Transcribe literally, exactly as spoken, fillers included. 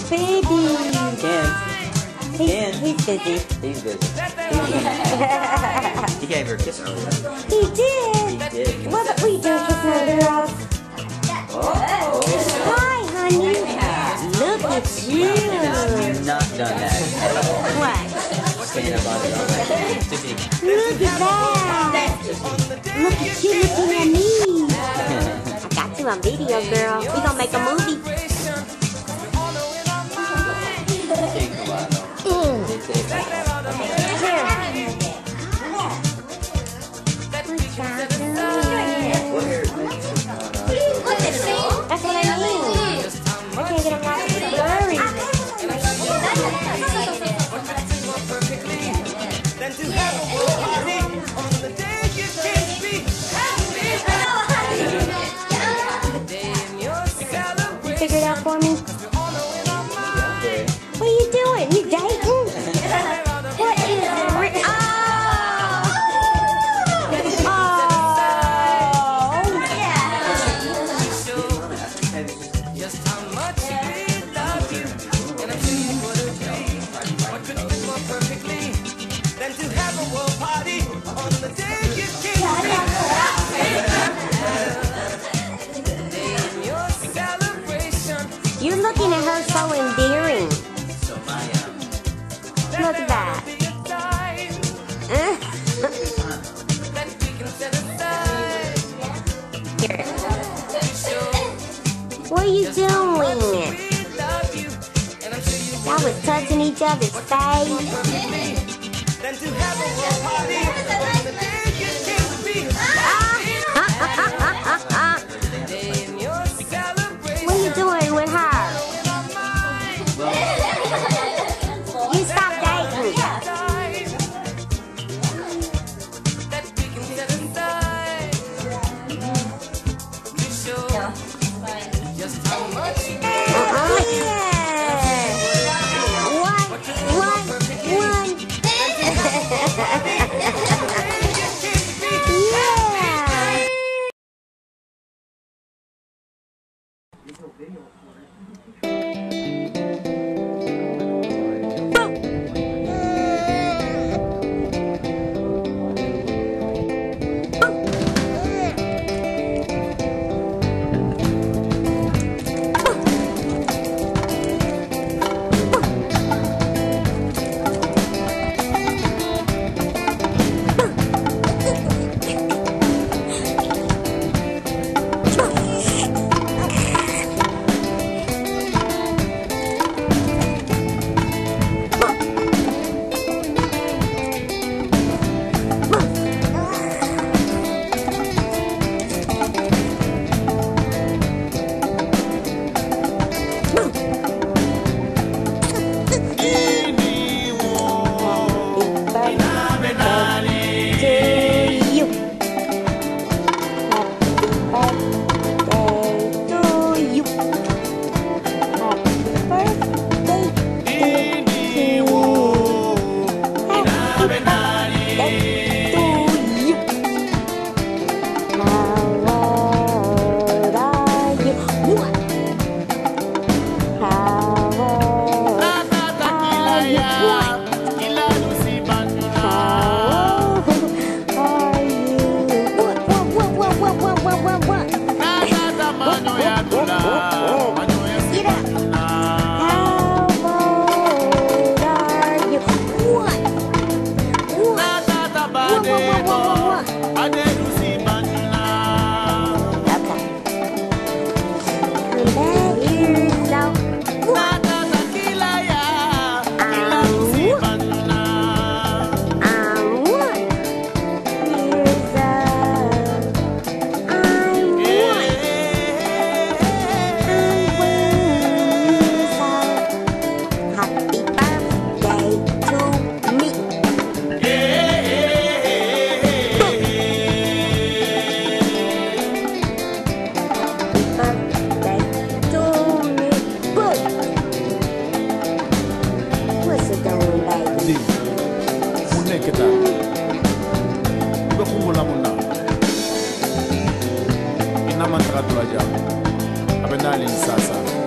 baby. Ken. He's, Ken. he's busy. He's busy. He gave her a kiss earlier. He did. He did. What we do, kiss my girls? Oh. Hi, honey. Look at you. You've not done that at all. What? Stand up on it all night. Look at that. Look at you looking at me. I got you on video, girl. We gonna make a movie. Mm. Here. That's what I mean. I can't get them out of the blurry. You figure it out for me? What are you doing? You dating? What is it? Oh! Oh! You're looking at her so endearing. Look at that. Here. What are you doing? Y'all was touching each other's face. What are you doing with her? You stop dating. Uh-uh. One, one, one. kita ibakhumbula muna inamantra tulajabo abenali sasa